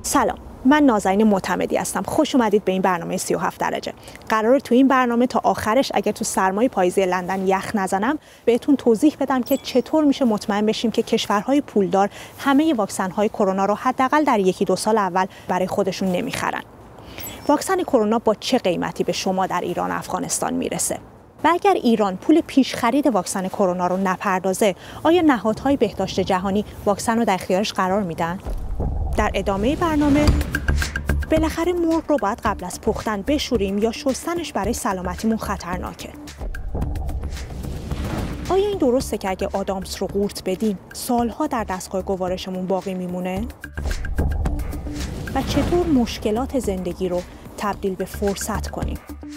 سلام، من نازنین معتمدی هستم. خوش اومدید به این برنامه 37 درجه. قراره تو این برنامه تا آخرش اگه تو سرمای پاییزی لندن یخ نزنم بهتون توضیح بدم که چطور میشه مطمئن بشیم که کشورهای پولدار همه واکسن‌های کرونا رو حداقل در 1-2 سال اول برای خودشون نمیخرن. واکسن کرونا با چه قیمتی به شما در ایران و افغانستان میرسه؟ و اگر ایران پول پیش خرید واکسن کرونا رو نپردازه، آیا نهادهای بهداشت جهانی واکسن رو در اختیارش قرار میدن؟ در ادامه برنامه بالاخره مرغ رو باید قبل از پختن بشوریم یا شستنش برای سلامتیمون خطرناکه؟ آیا این درسته که اگه آدامس رو قورت بدیم سالها در دستگاه گوارشمون باقی میمونه؟ و چطور مشکلات زندگی رو تبدیل به فرصت کنیم؟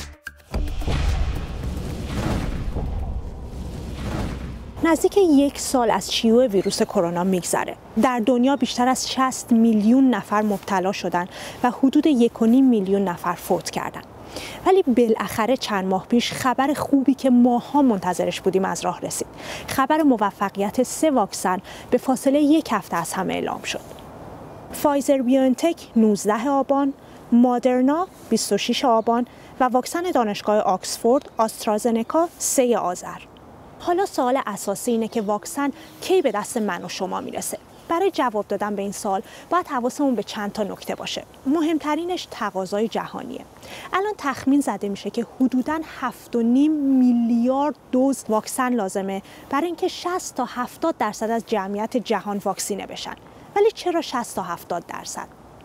نزدیک 1 سال از شیوع ویروس کرونا میگذره. در دنیا بیشتر از 60 میلیون نفر مبتلا شدن و حدود 1.5 میلیون نفر فوت کردن. ولی بالاخره چند ماه پیش خبر خوبی که ماها منتظرش بودیم از راه رسید. خبر موفقیت 3 واکسن به فاصله 1 هفته از هم اعلام شد. فایزر بیوانتک 19 آبان، مادرنا 26 آبان و واکسن دانشگاه آکسفورد آسترازنکا 3 آذر. حالا سوال اساسی اینه که واکسن کی به دست من و شما میرسه؟ برای جواب دادن به این سوال باید حواسمون به چند تا نکته باشه. مهمترینش تقاضای جهانیه. الان تخمین زده میشه که حدوداً 7.5 میلیارد دوز واکسن لازمه برای اینکه 60 تا 70% از جمعیت جهان واکسینه بشن. ولی چرا 60 تا 70%؟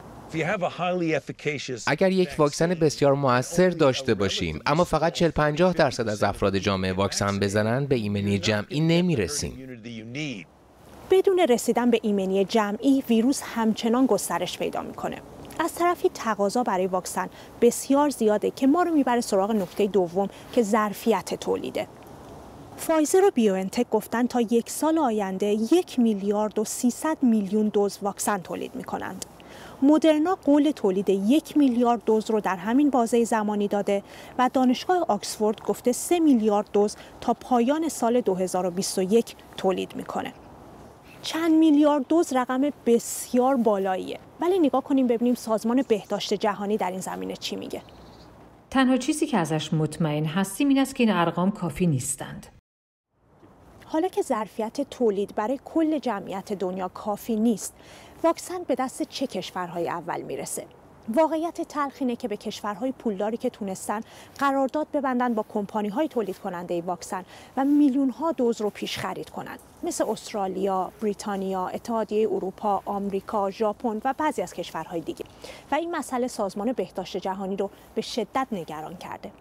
اگر یک واکسن بسیار مؤثر داشته باشیم اما فقط 40-50% از افراد جامعه واکسن بزنن، به ایمنی جمعی نمیرسیم. بدون رسیدن به ایمنی جمعی ویروس همچنان گسترش پیدا میکنه. از طرفی تقاضا برای واکسن بسیار زیاده که ما رو میبره سراغ نکته دوم که ظرفیت تولیده. فایزر و بیوانتک گفتن تا 1 سال آینده 1 میلیارد و 300 میلیون دوز واکسن تولید میکنند. مدرنا قول تولید 1 میلیارد دوز رو در همین بازه زمانی داده و دانشگاه آکسفورد گفته 3 میلیارد دوز تا پایان سال 2021 تولید میکنه. چند میلیارد دوز رقم بسیار بالاییه. ولی نگاه کنیم ببینیم سازمان بهداشت جهانی در این زمینه چی میگه. تنها چیزی که ازش مطمئن هستیم این است که این ارقام کافی نیستند. حالا که ظرفیت تولید برای کل جمعیت دنیا کافی نیست، واکسن به دست چه کشورهای اول میرسه؟ واقعیت تلخ اینه که به کشورهای پولداری که تونستن قرارداد ببندن با کمپانی‌های تولید کننده واکسن و میلیون‌ها دوز رو پیش خرید کنن، مثل استرالیا، بریتانیا، اتحادیه اروپا، آمریکا، ژاپن و بعضی از کشورهای دیگه. و این مسئله سازمان بهداشت جهانی رو به شدت نگران کرده.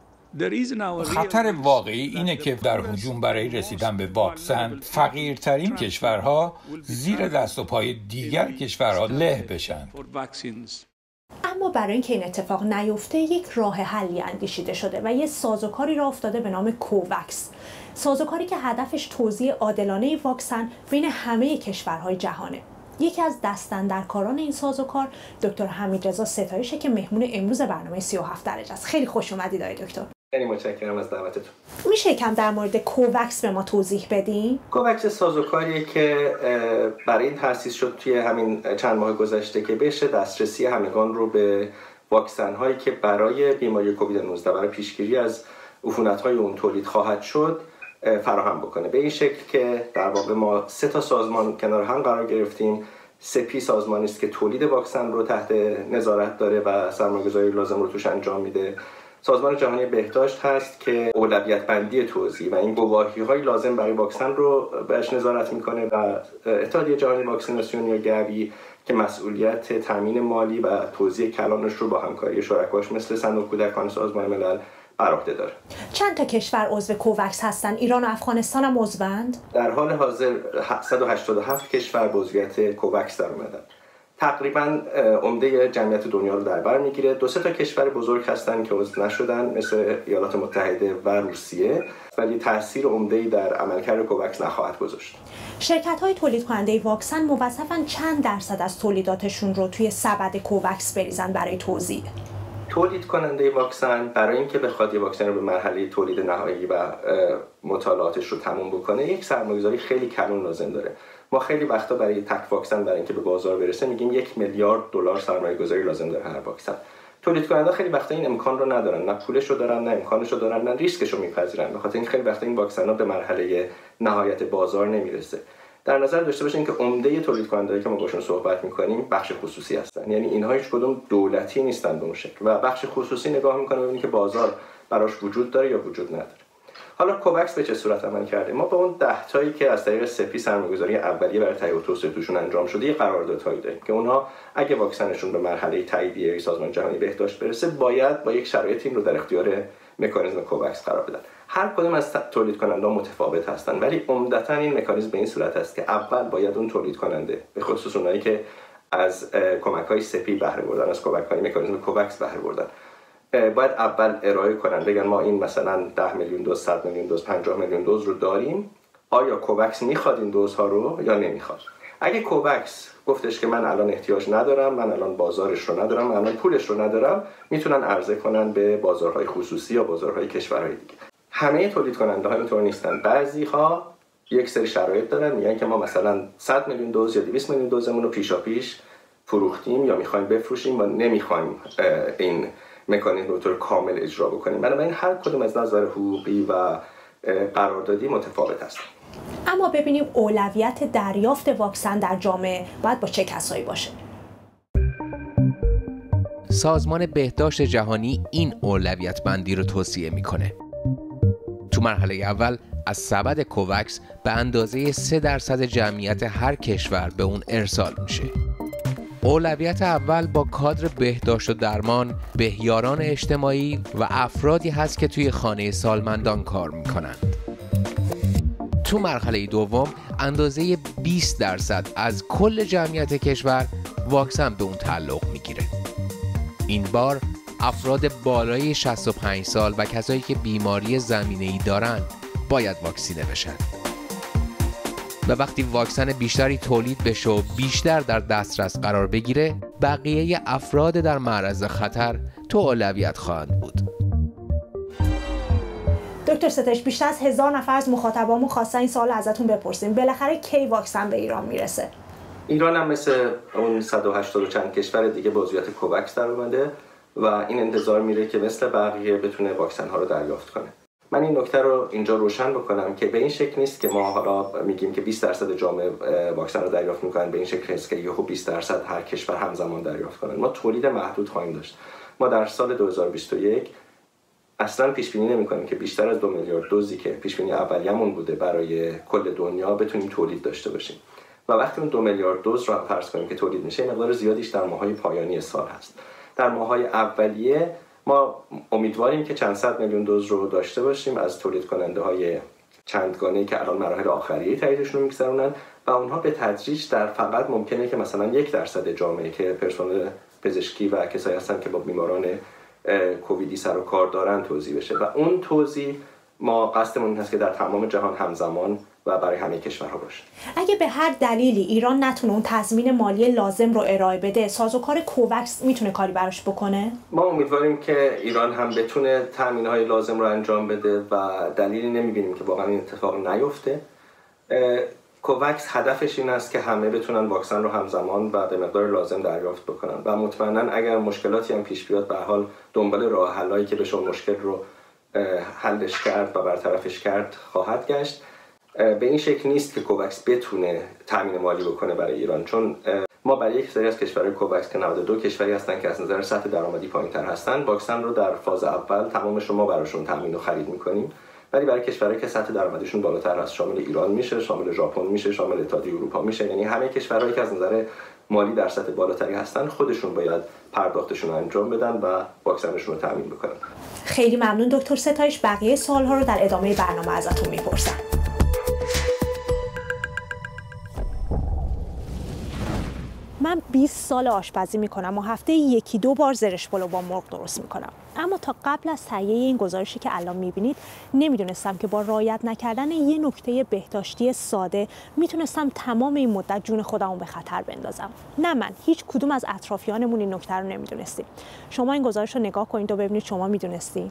خطر واقعی اینه که در هجوم برای رسیدن به واکسن فقیرترین کشورها زیر دست و پای دیگر کشورها له بشن. اما برای اینکه این اتفاق نیفته یک راه حلی اندیشیده شده و یه سازوکاری راه افتاده به نام کووکس. سازوکاری که هدفش توزیع عادلانه واکسن بین همه کشورهای جهانه. یکی از دستاندرکاران این سازوکار دکتر حمیدرضا ستایشه که مهمون امروز برنامه 37 درجه است. خیلی خوش اومدید آقای دکتر. خیلی متشکرم از دعوتتون. میشه یکم در مورد کووکس به ما توضیح بدین؟ کووکس سازوکاریه که برای این تأسیس شد توی همین چند ماه گذشته که بشه دسترسی همگان رو به واکسن هایی که برای بیماری کووید 19 برای پیشگیری از عفونت‌های اون تولید خواهد شد فراهم بکنه. به این شکل که در واقع ما 3 تا سازمان کنار هم قرار گرفتیم. سپی سازمانی است که تولید واکسن رو تحت نظارت داره و سرمایه‌گذاری لازم رو توش انجام میده. سازمان جهانی بهداشت هست که اولویت بندی توزیع و این گواهی‌های لازم برای واکسن رو بهش نظارت میکنه و اتحادیه جهانی واکسیناسیون یا گوی که مسئولیت تامین مالی و توزیع کلانش رو با همکاری شرکاش مثل صندوق کودکان سازمان ملل بر عهده داره. چند تا کشور عضو کووکس هستن؟ ایران و افغانستان هم عضوند؟ در حال حاضر 187 کشور به عضویت کووکس در اومدن. تقریباً عمده جمعیت دنیا رو در بر میگیره. 2-3 تا کشور بزرگ هستن که عضو نشدن مثل ایالات متحده و روسیه، ولی تاثیر عمده‌ای در عملکرد کووکس نخواهد گذاشت. شرکت‌های تولید کننده واکسن موظفن چند درصد از تولیداتشون رو توی سبد کووکس بریزن برای توزیع؟ تولید کننده واکسن برای اینکه بخواد یه واکسن رو به مرحله تولید نهایی و مطالعاتش رو تموم بکنه یک سرمایه‌گذاری خیلی کلان لازم داره. ما خیلی وقتا برای تک واکسن برای اینکه به بازار برسه میگیم 1 میلیارد دلار سرمایه‌گذاری لازم داره هر واکسن. تولید کننده خیلی وقتا این امکان رو ندارن، نه پولش رو دارن، نه امکانش رو دارن، نه ریسکش رو میپذیرن. به خاطر این خیلی وقتا این واکسن‌ها به مرحله نهایت بازار نمیرسه. در نظر داشته باشین که عمده تولید کنندهایی که ما باشون صحبت می‌کنیم بخش خصوصی هستن، یعنی اینها هیچ کدوم دولتی نیستن به اون شکل و بخش خصوصی نگاه می‌کنه ببینه که بازار براش وجود داره یا وجود نداره. حالا کووکس به چه صورت عمل کرده؟ ما با اون 10 تایی که از طریق سپی سرمایه‌گذاری اولیه برای تهیه و توسعه توشون انجام شده یه قراردادهایی داریم که اونها اگه واکسنشون به مرحله تاییدیه سازمان جهانی بهداشت برسه باید با یک شرایطی رو در اختیار مکانیزم کووکس قرار بدن. هر کدوم از تولید کننده‌ها متفاوت هستن ولی عمدتاً این مکانیزم به این صورت است که اول باید اون تولید کننده به خصوص اونایی که از کمک‌های سپی بهره بردن، از کمک‌های مکانیزم کووکس بهره بردن، باید اول ارائه کنن بگن ما این مثلا 10 میلیون دوز، 100 میلیون دوز، 50 میلیون دوز رو داریم، آیا کووکس میخواد این دوزها رو یا نمیخواد. اگه کووکس گفتش که من الان احتیاج ندارم، من الان بازارش رو ندارم، من الان پولش رو ندارم، میتونن عرضه کنن به بازارهای خصوصی یا بازارهای کشورهای دیگه. همه تولید کننده ها اینطور نیستن. بعضی ها یک سری شرایط دارن، میگن که ما مثلا 100 میلیون دوز یا 200 میلیون دوزمون رو پیشاپیش فروختیم یا میخوایم بفروشیم و نمیخوایم این مکانیزم رو طور کامل اجرا بکنیم. بنابراین هر کدوم از نظر حقوقی و قراردادی متفاوت هست. اما ببینیم اولویت دریافت واکسن در جامعه باید با چه کسایی باشه؟ سازمان بهداشت جهانی این اولویت بندی رو توصیه میکنه. تو مرحله اول از سبد کووکس به اندازه 3% جمعیت هر کشور به اون ارسال میشه. اولویت اول با کادر بهداشت و درمان، بهیاران اجتماعی و افرادی هست که توی خانه سالمندان کار میکنند. تو مرحله دوم اندازه 20% از کل جمعیت کشور واکسن به اون تعلق میگیره. این بار افراد بالای 65 سال و کسایی که بیماری زمینه‌ای دارن باید واکسینه بشن. و وقتی واکسن بیشتری تولید بشه و بیشتر در دسترس قرار بگیره، بقیه افراد در معرض خطر تو اولویت خواهند بود. دکتر ستش، بیشتر از 1000 نفر از مخاطبامون خواستن این سوال ازتون بپرسیم. بالاخره کی واکسن به ایران میرسه؟ ایران هم مثل اون 180 و چند کشور دیگه با عضویت کووکس در اومده و این انتظار میره که مثل بقیه بتونه واکسن ها رو دریافت کنه. من این نکته رو اینجا روشن بکنم که به این شکل نیست که ما حالا میگیم که 20% جامعه واکسن رو دریافت میکنن، به این شکل نیست که یهو 20% هر کشور همزمان دریافت کنن. ما تولید محدود خواهیم داشت. ما در سال 2021 اصلا پیش بینی نمی‌کنیم که بیشتر از 2 میلیارد دوزی که پیش بینی اولیه‌مون بوده برای کل دنیا بتونیم تولید داشته باشیم. و وقتی اون 2 میلیارد دوز رو فرض کنیم که تولید میشه، مقدار زیادیش در ماه‌های پایانی سال هست. در ماه‌های اولیه ما امیدواریم که چند صد میلیون دوز رو داشته باشیم از تولید کننده‌های چندگانه‌ای که الان مراحل آخریه تاییدشون رو می‌گذرونن و اونها به تدریج در فقط ممکنه که مثلا 1% جامعه که پرسنل پزشکی و کسایی هستن که با بیماران کوویدی سر و کار دارن توزیع بشه و اون توزیع ما قصدمون این هست که در تمام جهان همزمان و برای همه کشورها باشه. اگه به هر دلیلی ایران نتونه اون تضمین مالی لازم رو ارائه بده، سازوکار کووکس میتونه کاری براش بکنه؟ ما امیدواریم که ایران هم بتونه تامین‌های لازم رو انجام بده و دلیلی نمی‌بینیم که واقعا این اتفاق نیفته. کووکس هدفش این است که همه بتونن واکسن رو همزمان و به مقدار لازم دریافت بکنن و مطمئنا اگر مشکلاتی هم پیش بیاد به هر حال دنبال راه حلایی که بشه مشکل رو حلش کرد و برطرفش کرد خواهد گشت. به این شکل نیست که کووکس بتونه تامین مالی بکنه برای ایران، چون ما برای یک سری از کشورهای کووکس که 92 کشوری هستن که از نظر سطح درآمدی پایین‌تر هستن، واکسن رو در فاز اول تمامش رو ما براشون تامین و خرید می‌کنیم. ولی برای کشورهایی که سطح درآمدیشون بالاتر است، شامل ایران میشه، شامل ژاپن میشه، شامل اتحادیه اروپا میشه، یعنی همه کشورهایی که از نظر مالی در سطح بالاتری هستن خودشون باید پرداختشون رو انجام بدن و واکسنشون رو تامین بکنن. خیلی ممنون دکتر ستایش. بقیه سوال‌ها رو در ادامه برنامه ازتون میپرسم. من 20 سال آشپزی میکنم و هفته 1-2 بار زرش پلو با مرغ درست میکنم. اما تا قبل از تهیه این گزارشی که الان میبینید نمیدونستم که با رعایت نکردن یه نکته بهداشتی ساده میتونستم تمام این مدت جون خودمو به خطر بندازم. نه من، هیچ کدوم از اطرافیانمون این نکته رو نمیدونستیم. شما این گزارش رو نگاه کنید و ببینید شما میدونستی؟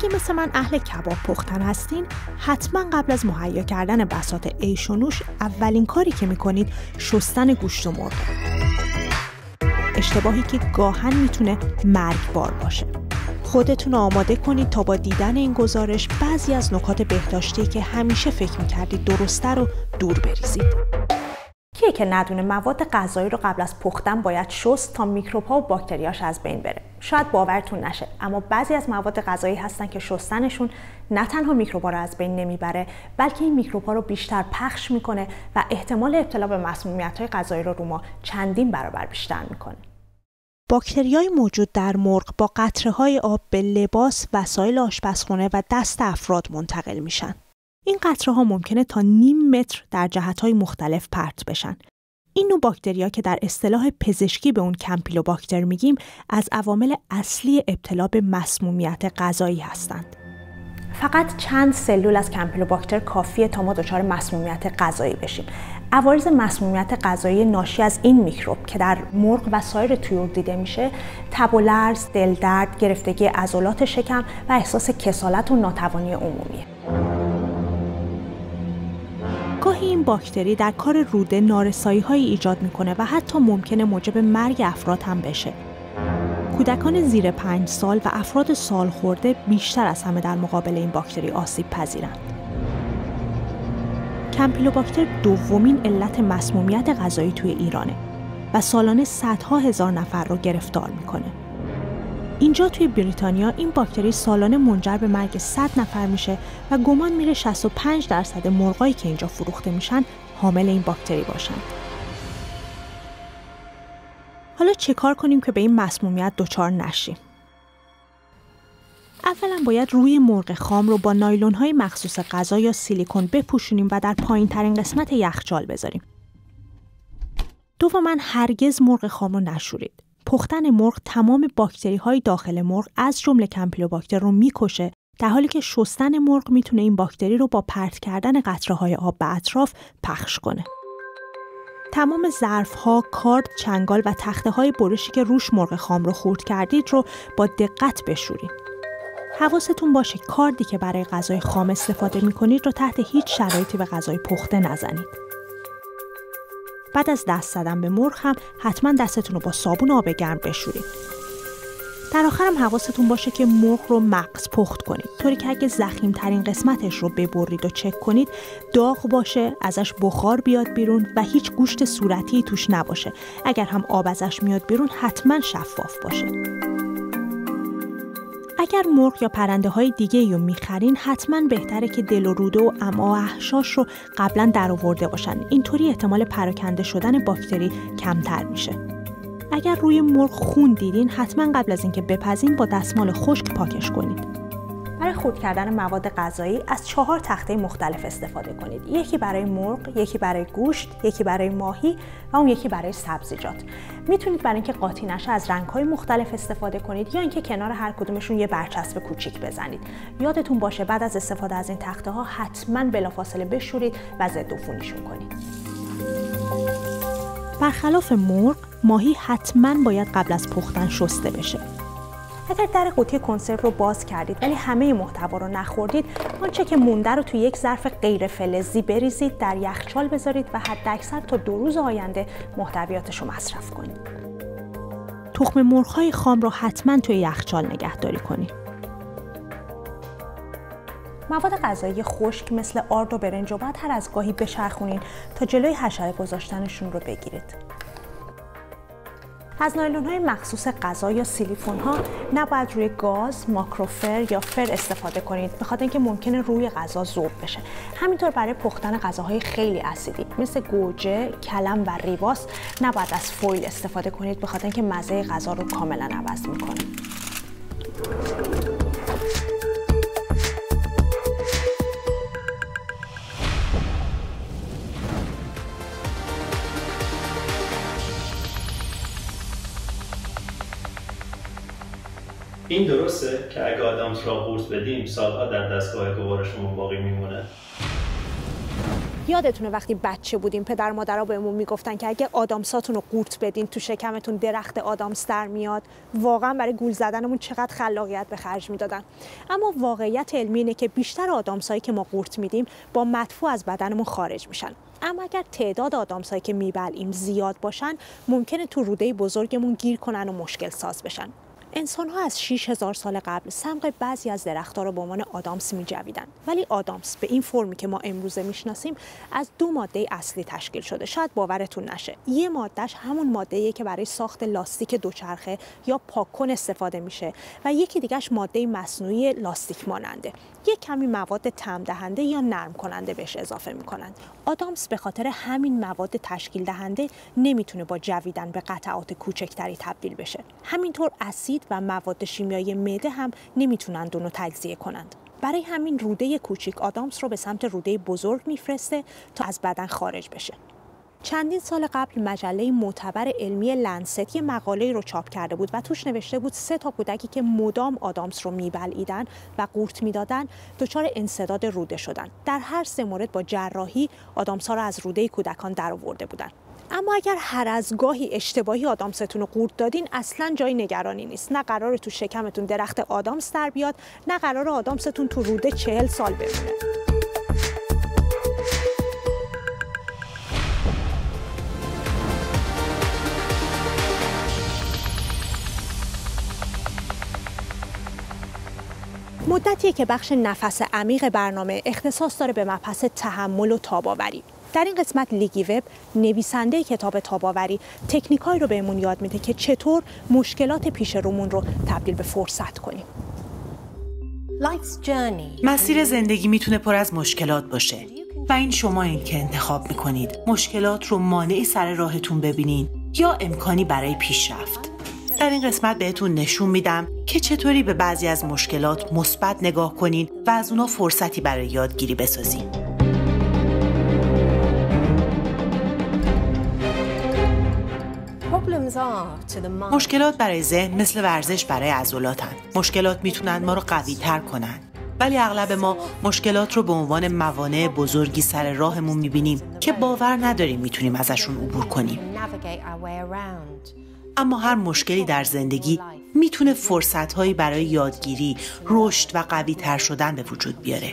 اگه مثل من اهل کباب پختن هستین، حتما قبل از مهیا کردن بساط عیش و نوش اولین کاری که میکنید شستن گوشت و مرغ. اشتباهی که گاهن میتونه مرگبار باشه. خودتون آماده کنید تا با دیدن این گزارش بعضی از نکات بهداشتی که همیشه فکر میکردید درسته رو دور بریزید. کیه که ندونه مواد غذایی رو قبل از پختن باید شست تا میکروب‌ها و باکتریاش از بین بره؟ شاید باورتون نشه، اما بعضی از مواد غذایی هستن که شستنشون نه تنها میکروب‌ها رو از بین نمیبره، بلکه این میکروب‌ها رو بیشتر پخش میکنه و احتمال ابتلا به مسمومیت‌های غذایی رو ما چندین برابر بیشتر میکنه. باکتریای موجود در مرغ با قطره‌های آب به لباس، وسایل آشپزخونه و دست افراد منتقل میشن. این قطره‌ها ممکنه تا نیم متر در جهت‌های مختلف پرت بشن. این نوع باکتریا که در اصطلاح پزشکی به اون کمپیلوباکتر میگیم، از عوامل اصلی ابتلا به مسمومیت غذایی هستند. فقط چند سلول از کمپیلوباکتر کافیه تا ما دچار مسمومیت غذایی بشیم. عوارض مسمومیت غذایی ناشی از این میکروب که در مرغ و سایر طیور دیده میشه، تب و لرز، دلدرد، گرفتگی عضلات شکم و احساس کسالت و ناتوانی عمومیه. گاهی این باکتری در کار روده نارسایی‌هایی ایجاد میکنه و حتی ممکنه موجب مرگ افراد هم بشه. کودکان زیر 5 سال و افراد سالخورده بیشتر از همه در مقابل این باکتری آسیب پذیرند. کمپیلوباکتر دومین علت مسمومیت غذایی توی ایرانه و سالانه صدها هزار نفر رو گرفتار میکنه. اینجا توی بریتانیا این باکتری سالانه منجر به مرگ 100 نفر میشه و گمان میره 65% مرغایی که اینجا فروخته میشن حامل این باکتری باشن. حالا چه کار کنیم که به این مسمومیت دچار نشیم؟ اولا باید روی مرغ خام رو با نایلون‌های مخصوص غذا یا سیلیکون بپوشونیم و در پایین‌ترین قسمت یخچال بذاریم. دوما هرگز مرغ خام رو نشورید. پختن مرغ تمام باکتری‌های داخل مرغ از جمله کمپیلوباکتر رو میکشه، در حالی که شستن مرغ میتونه این باکتری رو با پرت کردن قطره‌های آب به اطراف پخش کنه. تمام ظرف‌ها، کارد، چنگال و تخته‌های برشی که روش مرغ خام رو خورد کردید رو با دقت بشورید. حواستون باشه کاردی که برای غذای خام استفاده می‌کنید رو تحت هیچ شرایطی به غذای پخته نزنید. بعد از دست زدن به مرغ هم حتما دستتون رو با صابون آب گرم بشورید. در آخر هم حواستون باشه که مرغ رو مغز پخت کنید، طوری که اگه ضخیم‌ترین قسمتش رو ببرید و چک کنید داغ باشه، ازش بخار بیاد بیرون و هیچ گوشت صورتی توش نباشه. اگر هم آب ازش میاد بیرون حتما شفاف باشه. اگر مرغ یا پرنده‌های دیگه‌ای رو می‌خرین حتما بهتره که دل و روده و امعا و احشاش رو قبلا درآورده باشن. اینطوری احتمال پراکنده شدن باکتری کمتر میشه. اگر روی مرغ خون دیدین حتما قبل از اینکه بپزین با دستمال خشک پاکش کنید. برای خرد کردن مواد غذایی از 4 تخته مختلف استفاده کنید. یکی برای مرغ، یکی برای گوشت، یکی برای ماهی و اون یکی برای سبزیجات. میتونید برای اینکه قاطی نشه از رنگ‌های مختلف استفاده کنید یا اینکه کنار هر کدومشون یه برچسب کوچیک بزنید. یادتون باشه بعد از استفاده از این تخته‌ها حتما بلافاصله بشورید و ضد عفونیشون کنید. برخلاف مرغ، ماهی حتما باید قبل از پختن شسته بشه. اگر در قوطی کنسرو رو باز کردید ولی همه محتوا رو نخوردید، آنچه که مونده رو توی یک ظرف غیر فلزی بریزید، در یخچال بذارید و حداکثر تا 2 روز آینده محتویاتش رو مصرف کنید. تخم مرغ‌های خام رو حتما توی یخچال نگهداری کنید. مواد غذایی خشک مثل آرد و برنج رو باید هر از گاهی بچرخونید تا جلوی حشره گذاشتنشون رو بگیرید. از نایلون‌های مخصوص غذا یا سیلیکون‌ها نباید روی گاز، ماکروفر یا فر استفاده کنید، به خاطر اینکه ممکنه روی غذا ذوب بشه. همینطور برای پختن غذاهای خیلی اسیدی مثل گوجه، کلم و ریواس نباید از فویل استفاده کنید، به خاطر اینکه مزه غذا رو کاملا عوض می‌کنه. این درسته که اگه آدامس را قورت بدیم سالها در دستگاه گوارشمون باقی میمونه؟ یادتونه وقتی بچه بودیم پدر مادرها بهمون میگفتن که اگه آدامساتون رو قورت بدین تو شکمتون درخت آدامس در میاد. واقعا برای گول زدنمون چقدر خلاقیت به خرج میدادن. اما واقعیت علمی اینه که بیشتر آدامسایی که ما قورت میدیم با مدفوع از بدنمون خارج میشن. اما اگر تعداد آدامسایی که میبلعیم زیاد باشن ممکنه تو روده بزرگمون گیر کنن و مشکل ساز بشن. انسان‌ها از 6000 سال قبل سمق بعضی از درخت‌ها رو به عنوان آدامس می‌جویدن، ولی آدامس به این فرمی که ما امروزه می‌شناسیم از 2 ماده اصلی تشکیل شده. شاید باورتون نشه. یه مادهش همون ماده‌ایه که برای ساخت لاستیک دوچرخه یا پاک‌کن استفاده میشه و یکی دیگه‌اش ماده مصنوعی لاستیک ماننده. یک کمی مواد طعم دهنده یا نرم کننده بهش اضافه می‌کنند. آدامس به خاطر همین مواد تشکیل دهنده نمیتونه با جویدن به قطعات کوچکتری تبدیل بشه. همینطور اسید و مواد شیمیایی معده هم نمیتونند اونو تجزیه کنند. برای همین روده کوچیک آدامس رو به سمت روده بزرگ میفرسته تا از بدن خارج بشه. چندین سال قبل مجله معتبر علمی لنست یه مقاله رو چاپ کرده بود و توش نوشته بود 3 کودکی که مدام آدامس رو میبلعیدن و قورت میدادن دچار انسداد روده شدن. در هر 3 مورد با جراحی آدامس‌ها رو از روده کودکان درآورده بودن. اما اگر هر از گاهی اشتباهی آدامستون رو قورت دادین اصلاً جای نگرانی نیست. نه قراره تو شکمتون درخت آدامس در بیاد، نه قراره آدامستون تو روده 40 سال بمونه. مدتیه که بخش نفس عمیق برنامه اختصاص داره به مبحث تحمل و تاب‌آوری. در این قسمت لیگی وب، نویسنده کتاب تاب‌آوری، تکنیکایی رو بهمون یاد میده که چطور مشکلات پیش رومون رو تبدیل به فرصت کنیم. مسیر زندگی میتونه پر از مشکلات باشه و این شمایین که انتخاب میکنید مشکلات رو مانعی سر راهتون ببینین یا امکانی برای پیشرفت. در این قسمت بهتون نشون میدم که چطوری به بعضی از مشکلات مثبت نگاه کنین و از اونا فرصتی برای یادگیری بسازین. مشکلات برای ذهن مثل ورزش برای عضلاتن. مشکلات میتونن ما رو قوی تر کنن. ولی اغلب ما مشکلات رو به عنوان موانع بزرگی سر راهمون میبینیم که باور نداریم میتونیم ازشون عبور کنیم. اما هر مشکلی در زندگی میتونه فرصت‌هایی برای یادگیری، رشد و قوی تر شدن به وجود بیاره.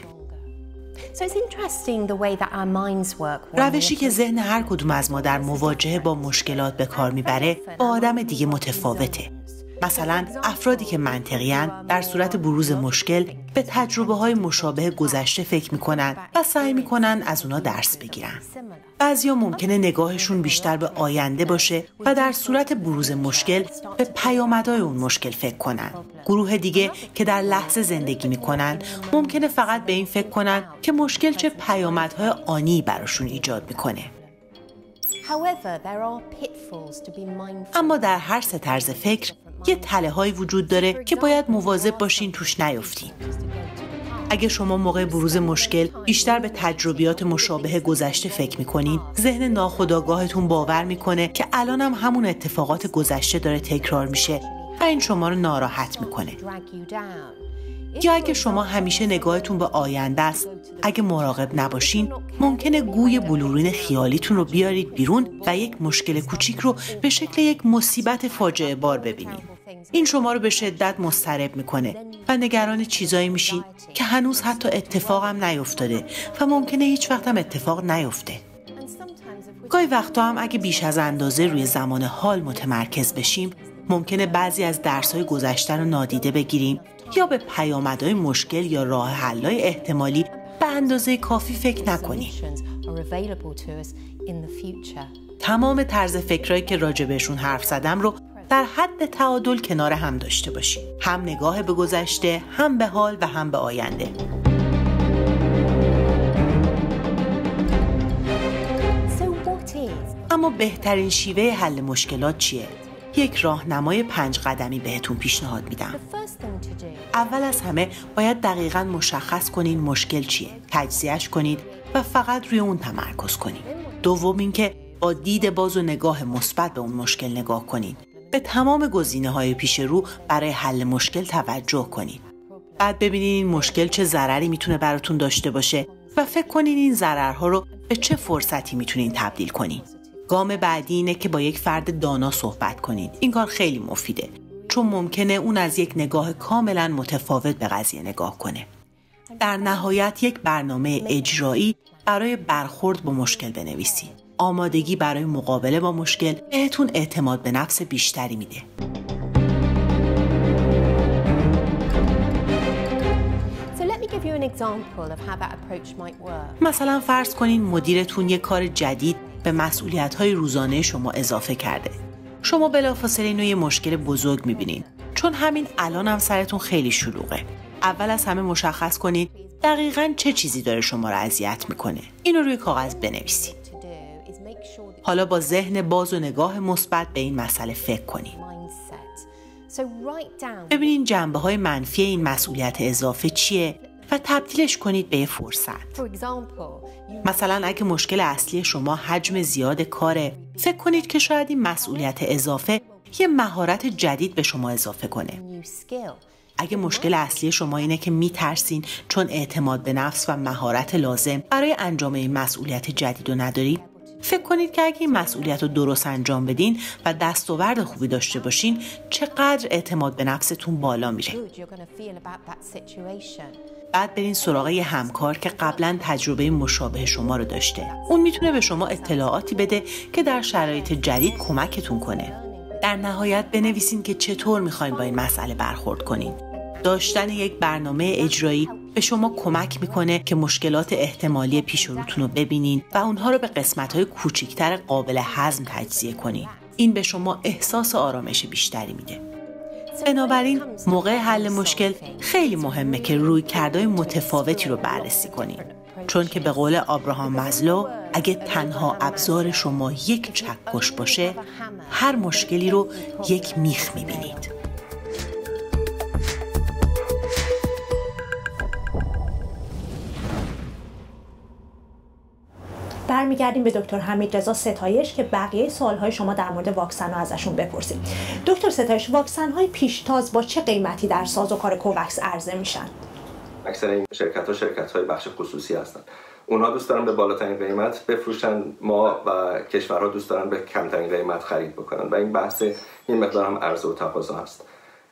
روشی که ذهن هر کدوم از ما در مواجهه با مشکلات به کار میبره با آدم دیگه متفاوته. مثلا افرادی که منطقی‌اند در صورت بروز مشکل به تجربه‌های مشابه گذشته فکر می‌کنن و سعی می‌کنن از اونا درس بگیرن. بعضیا ممکنه نگاهشون بیشتر به آینده باشه و در صورت بروز مشکل به پیامدهای اون مشکل فکر کنن. گروه دیگه که در لحظه زندگی می‌کنن ممکنه فقط به این فکر کنن که مشکل چه پیامدهای آنی براشون ایجاد می‌کنه. اما در هر 3 طرز فکر یه تله‌هایی وجود داره که باید مواظب باشین توش نیفتین. اگه شما موقع بروز مشکل بیشتر به تجربیات مشابه گذشته فکر میکنین، ذهن ناخودآگاهتون باور میکنه که الانم همون اتفاقات گذشته داره تکرار میشه و این شما رو ناراحت میکنه. یا اگه شما همیشه نگاهتون به آینده است، اگه مراقب نباشین ممکنه گوی بلورین خیالیتون رو بیارید بیرون و یک مشکل کوچیک رو به شکل یک مصیبت فاجعه بار ببینید. این شما رو به شدت مضطرب میکنه و نگران چیزایی میشین که هنوز حتی اتفاقم نیفتاده و ممکنه هیچ وقت هم اتفاق نیفته. گاهی وقتا هم اگه بیش از اندازه روی زمان حال متمرکز بشیم ممکنه بعضی از درس‌های گذشته رو نادیده بگیریم یا به پیامدهای مشکل یا راه حل‌های احتمالی به اندازه کافی فکر نکنیم. تمام طرز فکرایی که راجع بهشون حرف زدم رو در حد تعادل کنار هم داشته باشیم. هم نگاه به گذشته، هم به حال و هم به آینده. اما بهترین شیوه حل مشکلات چیه؟ یک راهنمای 5 قدمی بهتون پیشنهاد میدم. اول از همه باید دقیقاً مشخص کنین مشکل چیه، تجزیهش کنید و فقط روی اون تمرکز کنید. دوم اینکه با دید باز و نگاه مثبت به اون مشکل نگاه کنید. به تمام گزینه‌های پیش رو برای حل مشکل توجه کنید. بعد ببینید این مشکل چه ضرری میتونه براتون داشته باشه و فکر کنین این ضررها رو به چه فرصتی میتونین تبدیل کنین. گام بعدی اینه که با یک فرد دانا صحبت کنین. این کار خیلی مفیده چون ممکنه اون از یک نگاه کاملا متفاوت به قضیه نگاه کنه. در نهایت یک برنامه اجرایی برای برخورد با مشکل بنویسید. آمادگی برای مقابله با مشکل بهتون اعتماد به نفس بیشتری میده. مثلا فرض کنین مدیرتون یک کار جدید به مسئولیت‌های روزانه شما اضافه کرده. شما بلافاصله اینو یه مشکل بزرگ می‌بینین چون همین الان هم سرتون خیلی شلوغه. اول از همه مشخص کنید دقیقاً چه چیزی داره شما رو اذیت می‌کنه. اینو روی کاغذ بنویسید. حالا با ذهن باز و نگاه مثبت به این مسئله فکر کنید. ببینین جنبه‌های منفی این مسئولیت اضافه چیه و تبدیلش کنید به فرصت. مثلا اگه مشکل اصلی شما حجم زیاد کاره، فکر کنید که شاید این مسئولیت اضافه یه مهارت جدید به شما اضافه کنه. اگه مشکل اصلی شما اینه که میترسین چون اعتماد به نفس و مهارت لازم برای انجام این مسئولیت جدید رو ندارید، فکر کنید که اگه این مسئولیت رو درست انجام بدین و دستاورد خوبی داشته باشین چقدر اعتماد به نفستون بالا میره. بعد برین سراغ یه همکار که قبلا تجربه مشابه شما رو داشته. اون میتونه به شما اطلاعاتی بده که در شرایط جدید کمکتون کنه. در نهایت بنویسین که چطور میخواین با این مسئله برخورد کنین. داشتن یک برنامه اجرایی به شما کمک میکنه که مشکلات احتمالی پیش روتون رو ببینین و اونها رو به قسمت‌های کوچیک‌تر قابل هضم تجزیه کنین. این به شما احساس آرامش بیشتری میده. بنابراین موقع حل مشکل خیلی مهمه که رویکردهای متفاوتی رو بررسی کنین. چون که به قول آبراهام مازلو اگه تنها ابزار شما یک چکش باشه، هر مشکلی رو یک میخ میبینید. برمیگردیم به دکتر حمیدرضا ستایش که بقیه سوالهای شما در مورد واکسن رو ازشون بپرسیم. دکتر ستایش، واکسن‌های پیشتاز با چه قیمتی در سازوکار کووکس عرضه میشن؟ اکثر این شرکت‌های بخش خصوصی هستن. اونها دوست دارن به بالاترین قیمت بفروشن، ما و کشورها دوست دارن به کمترین قیمت خرید بکنن و این بحث این مقدار هم عرضه و تقاضا هست.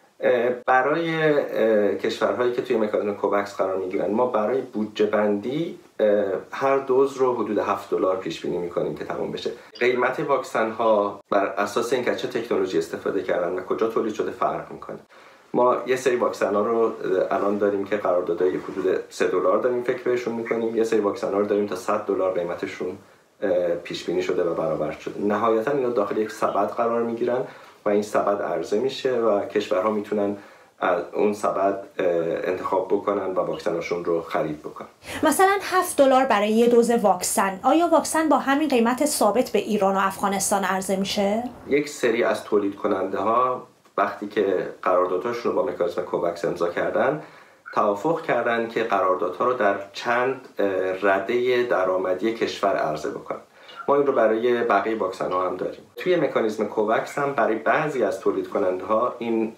برای کشورهایی که توی مکانیزم کووکس قرار میگیرن ما برای بودجه بندی هر دوز رو حدود $7 پیش بینی میکنیم که تموم بشه. قیمت واکسن ها بر اساس اینکه چه تکنولوژی استفاده کردن و کجا تولید شده فرق میکنه. ما یه سری واکسن ها رو الان داریم که قراردادهای حدود $3 داریم فکر بهشون میکنیم، یه سری واکسن ها رو داریم تا $100 قیمتشون پیش بینی شده و برآورد شده. نهایتا اینا داخل یک سبد قرار میگیرن و این سبد عرضه میشه و کشورها میتونن از اون سبد انتخاب بکنن و واکسناشون رو خرید بکنن. مثلا $7 برای یه دوز واکسن، آیا واکسن با همین قیمت ثابت به ایران و افغانستان عرضه میشه؟ یک سری از تولید کننده ها وقتی که قراردادهاشون رو با مکانیزم کووکس امضا کردن توافق کردن که قراردادها رو در چند رده درآمدی کشور عرضه بکنن. ما این رو برای بقیه واکسن ها هم داریم. توی مکانیزم کووکس هم برای بعضی از تولید کننده ها این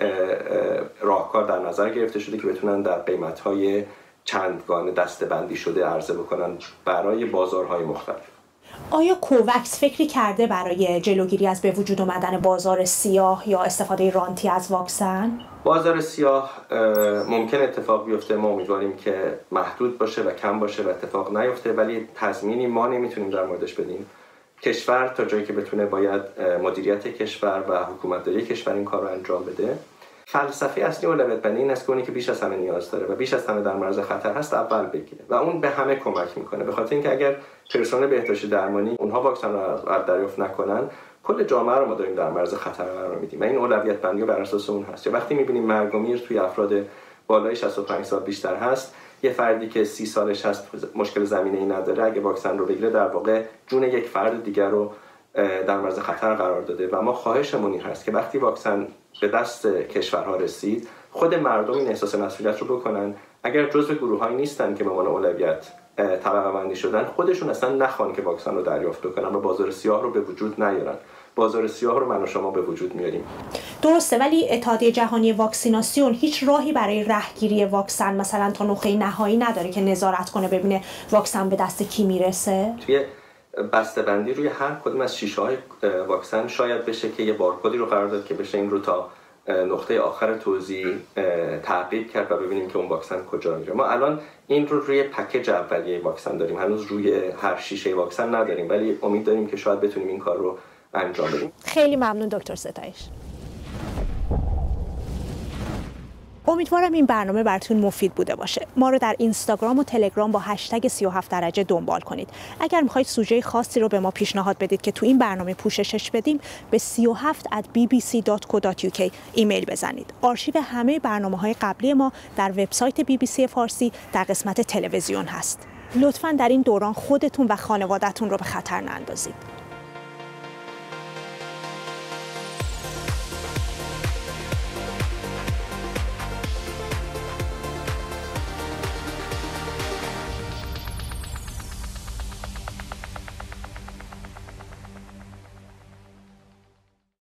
راهکار در نظر گرفته شده که بتونن در قیمت های چندگانه دسته‌بندی شده عرضه بکنن برای بازارهای مختلف. آیا کووکس فکری کرده برای جلوگیری از به وجود آمدن بازار سیاه یا استفاده رانتی از واکسن؟ بازار سیاه ممکن اتفاق بیفته، ما امیدواریم که محدود باشه و کم باشه و اتفاق نیفته، ولی تضمینی ما نمیتونیم در موردش بدیم. کشور تا جایی که بتونه باید مدیریت کشور و حکومتداری کشور این کار رو انجام بده. فلسفه اصلی اولویت بندی این است که اونی که بیش از همه نیاز داره و بیش از همه در معرض خطر هست اول بگیره و اون به همه کمک میکنه. به خاطر اینکه اگر پرسنل بهداشتی درمانی اونها واکسن رو دریافت نکنن، کل جامعه رو ما داریم در معرض خطر قرار میدیم و این اولویت بندی بر اساس اون هست. یا وقتی میبینیم مرگ و میر توی افراد بالای 65 سال بیشتر هست، یه فردی که 30 سالش هست مشکل زمینه‌ای نداره، اگه واکسن رو بگیره در واقع جون یک فرد دیگر رو در معرض خطر قرار داده و ما خواهشمون این هست که وقتی واکسن به دست کشورها رسید خود مردم این احساس مسئولیت رو بکنن. اگر جزو گروه‌هایی نیستن که به عنوان اولویت طبقه بندی شدن، خودشون اصلا نخوان که واکسن رو دریافت کنن و بازار سیاه رو به وجود نیارن بازار سیاه رو من و شما به وجود میاریم. درسته، ولی اتحادیه جهانی واکسیناسیون هیچ راهی برای رهگیری واکسن مثلا تا نقطه نهایی نداره که نظارت کنه ببینه واکسن به دست کی میرسه؟ توی بسته‌بندی روی هر کدوم از شیشه‌های واکسن شاید بشه که یه بارکدی رو قرار داد که بشه این رو تا نقطه آخر توزیع تعقیب کرد و ببینیم که اون واکسن کجا میره. ما الان این رو روی پکیج اولیه واکسن داریم، هنوز روی هر شیشه واکسن نداریم، ولی امید داریم که شاید بتونیم این کار رو انجام بدیم. خیلی ممنون دکتر ستایش. امیدوارم این برنامه براتون مفید بوده باشه. ما رو در اینستاگرام و تلگرام با هشتگ 37 درجه دنبال کنید. اگر میخواید سوژه خاصی رو به ما پیشنهاد بدید که تو این برنامه پوششش بدیم، به 37@bbc.co.uk ایمیل بزنید. آرشیو همه برنامه‌های قبلی ما در وبسایت BBC فارسی در قسمت تلویزیون هست. لطفاً در این دوران خودتون و خانواده‌تون رو به خطر نندازید.